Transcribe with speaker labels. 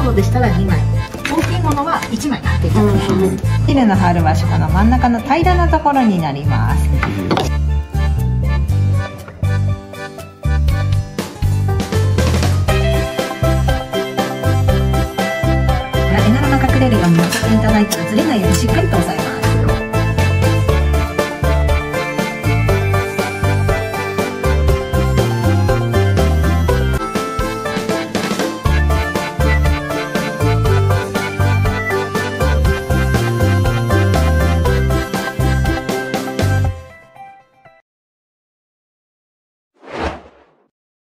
Speaker 1: ものでしたら2枚、大きいものは1枚貼っていただきます。
Speaker 2: シルの貼る場所、この真ん中の平らなところになります。絵柄が隠れるようにお使いいただいたらずれないようにしっかりと押さえ